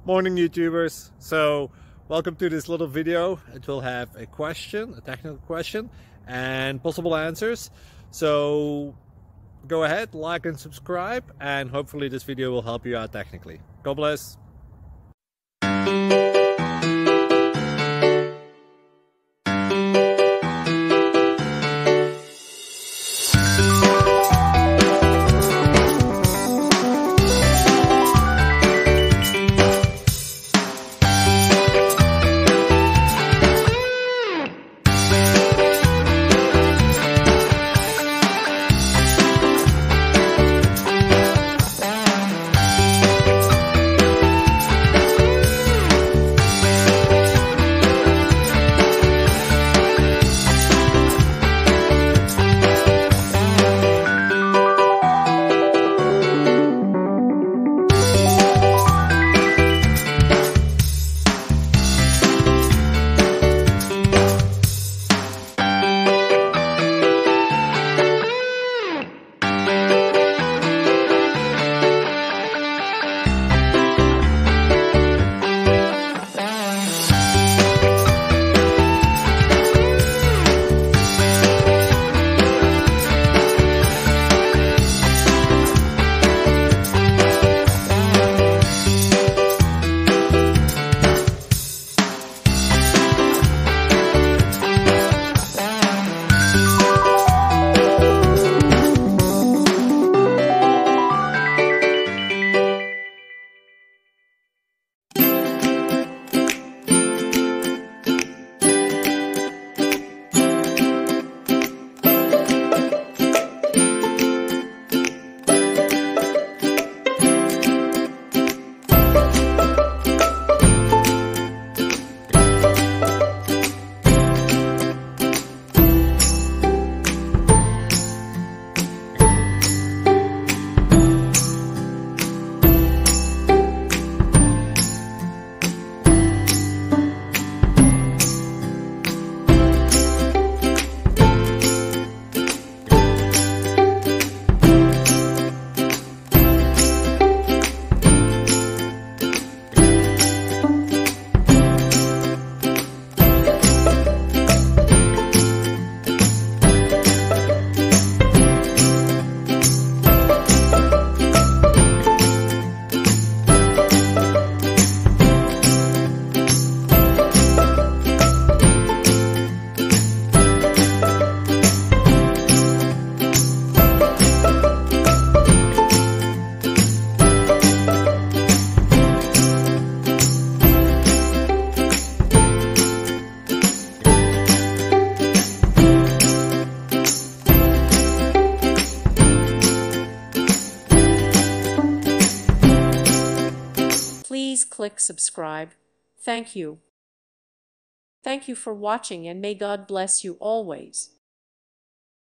Morning YouTubers. So welcome to this little video. It will have a question, a technical question, and possible answers. So go ahead, like and subscribe, and hopefully this video will help you out technically. God bless. Please click subscribe. Thank you. Thank you for watching, and may God bless you always.